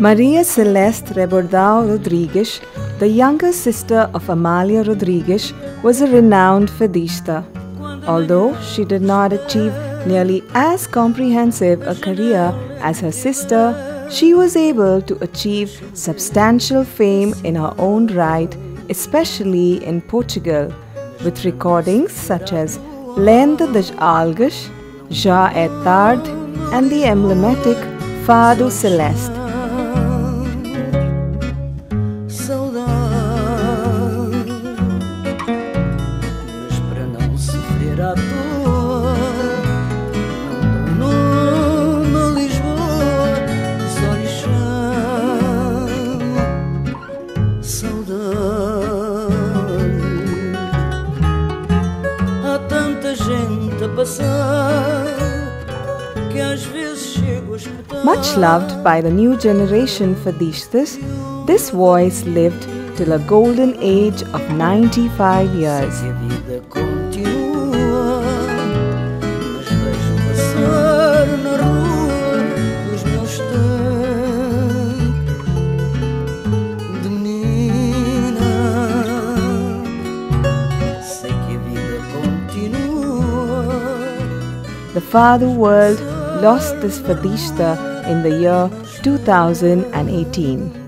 Maria Celeste Rebordao Rodrigues, the younger sister of Amália Rodrigues, was a renowned fadista. Although she did not achieve nearly as comprehensive a career as her sister, she was able to achieve substantial fame in her own right, especially in Portugal, with recordings such as Lenda das Algas, Já é Tarde, and the emblematic Fado Celeste. Much loved by the new generation fadistas, this voice lived till a golden age of 95 years. The fado world lost this fadista in the year 2018.